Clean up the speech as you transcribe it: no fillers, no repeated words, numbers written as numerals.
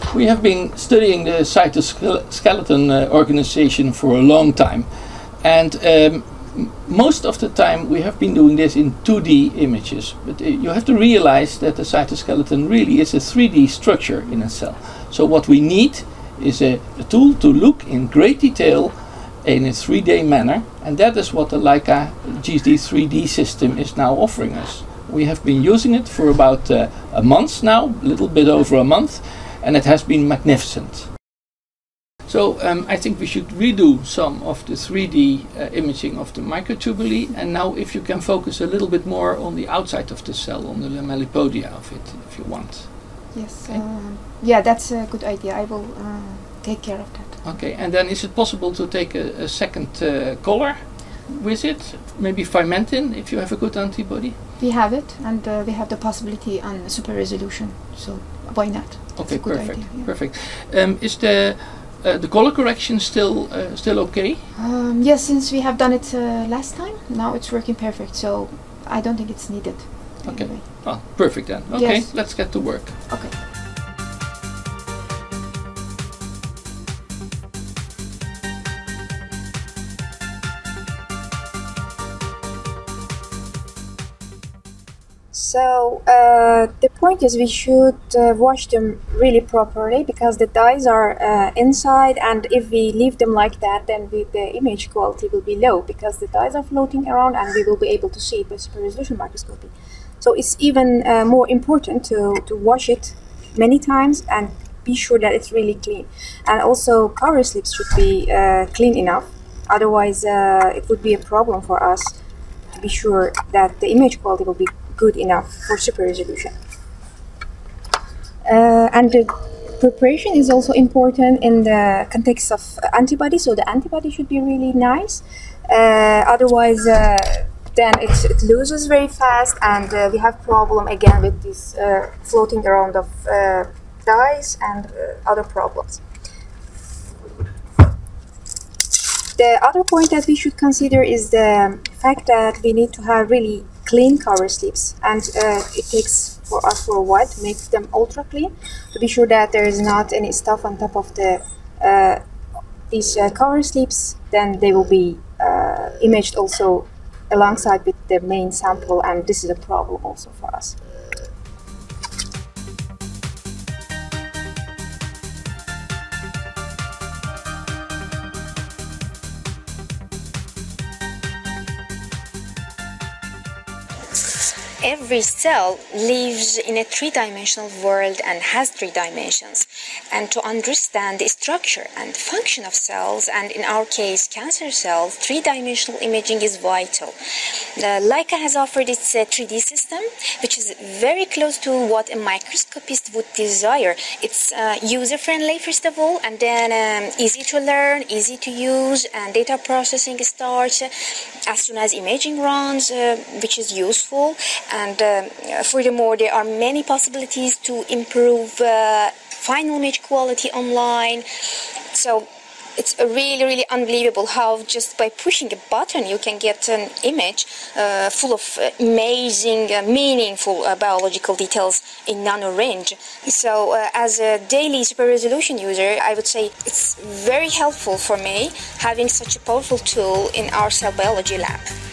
We have been studying the cytoskeleton organization for a long time, and most of the time we have been doing this in 2D images, but you have to realize that the cytoskeleton really is a 3D structure in a cell. So what we need is a tool to look in great detail in a 3D manner, and that is what the Leica GD3D system is now offering us. We have been using it for about a month now, a little bit over a month, and it has been magnificent. So I think we should redo some of the 3D imaging of the microtubule, and now if you can focus a little bit more on the outside of the cell, on the lamellipodia of it, if you want. Yes, okay. Yeah, that's a good idea. I will take care of that. Okay, and then is it possible to take a second color with it? Maybe Fimentin, if you have a good antibody? We have it, and we have the possibility on super resolution, so why not? That's okay, a good perfect, idea, yeah. perfect. Is the color correction still okay? Yes, since we have done it last time, now it's working perfect, so I don't think it's needed. Okay, Anyway. oh, perfect then. Okay, Yes. let's get to work. Okay. So the point is we should wash them really properly, because the dyes are inside, and if we leave them like that, then the image quality will be low, because the dyes are floating around and we will be able to see it with super resolution microscopy. So it's even more important to wash it many times and be sure that it's really clean. And also cover slips should be clean enough, otherwise it would be a problem for us to be sure that the image quality will be good enough for super resolution. And the preparation is also important in the context of antibody, so the antibody should be really nice, otherwise then it loses very fast, and we have problem again with this floating around of dyes and other problems. The other point that we should consider is the fact that we need to have really clean cover slips, and it takes for us for a while to make them ultra clean, to be sure that there is not any stuff on top of the these cover slips. Then they will be imaged also alongside with the main sample, and this is a problem also for us. Every cell lives in a three-dimensional world and has three dimensions. And to understand the structure and function of cells, and in our case cancer cells, three-dimensional imaging is vital. Leica has offered its 3D system, which is very close to what a microscopist would desire. It's user-friendly first of all, and then easy to learn, easy to use, and data processing starts as soon as imaging runs, which is useful. And furthermore, there are many possibilities to improve final image quality online. So it's really unbelievable how just by pushing a button you can get an image full of amazing, meaningful biological details in nano range. So as a daily super resolution user, I would say it's very helpful for me having such a powerful tool in our cell biology lab.